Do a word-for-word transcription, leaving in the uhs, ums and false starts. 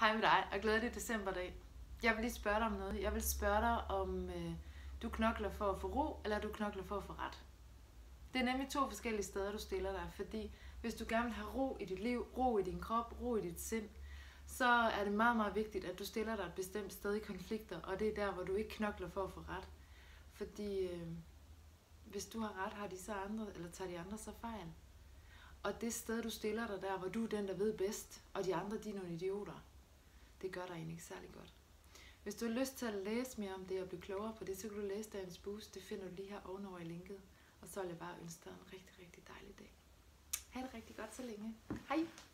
Hej med dig, og glædelig decemberdag. Jeg vil lige spørge dig om noget. Jeg vil spørge dig, om øh, du knokler for at få ro, eller du knokler for at få ret. Det er nemlig to forskellige steder, du stiller dig, fordi hvis du gerne vil have ro i dit liv, ro i din krop, ro i dit sind, så er det meget, meget vigtigt, at du stiller dig et bestemt sted i konflikter, og det er der, hvor du ikke knokler for at få ret. Fordi øh, hvis du har ret, har de så andre, eller tager de andre så fejl. Og det sted, du stiller dig der, hvor du er den, der ved bedst, og de andre, de er nogle idioter, det gør dig egentlig ikke særlig godt. Hvis du har lyst til at læse mere om det og blive klogere på det, så kan du læse dagens boost. Det finder du lige her ovenover i linket. Og så vil jeg bare ønske dig en rigtig, rigtig dejlig dag. Ha' det rigtig godt så længe. Hej!